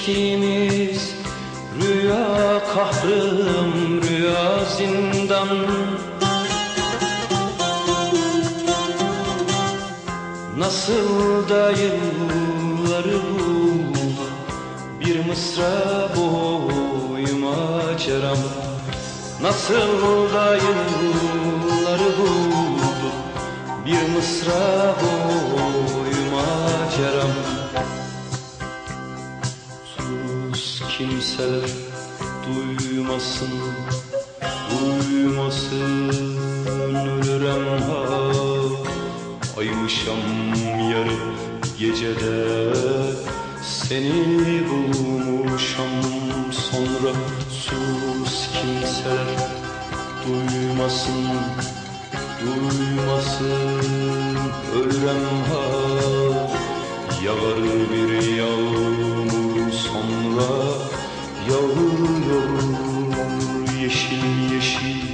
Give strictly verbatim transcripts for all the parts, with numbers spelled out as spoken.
geçtiğimiz rüya kahrım, rüya zindan. Nasıl da yılları buldu bir mısra boyuma ceram. Nasıl da yılları buldu bir mısra boyuma ceram. Sus kimseler duymasın, duymasın, ölürem ha. Aymışam yarı gecede, seni bulmuşam sonra. Sus kimseler duymasın, duymasın, ölürem ha. Yağar bir yağmur sonra, yağıyor yeşil yeşil.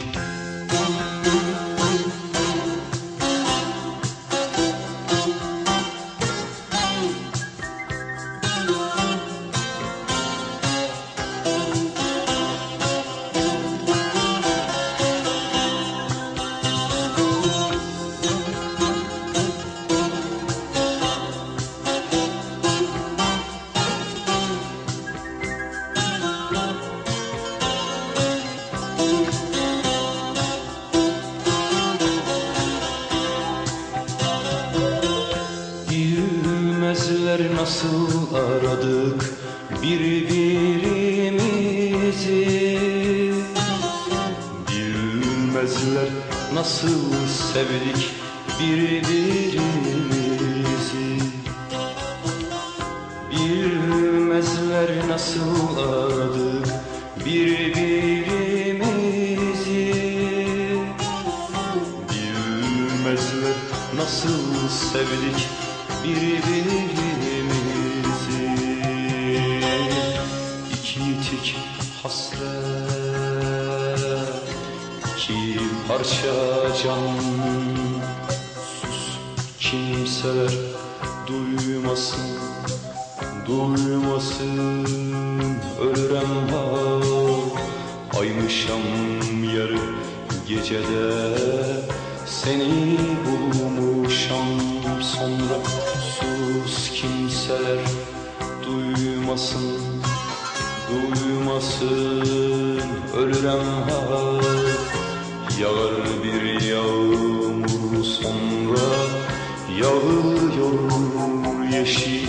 Nasıl aradık birbirimizi, bilmezler nasıl sevdik birbirimizi. Bilmezler nasıl aradık birbirimizi, bilmezler nasıl sevdik birbirimizi. İki tek hasret, iki parça can. Sus kimseler duymasın, duymasın, ölürem ha. Aymışam yarı gecede, seni bulmuşam sonra. Sus kimseler duymasın, duymasın, ölürem ha. Yağar bir yağmur sonra, yağıyor yeşil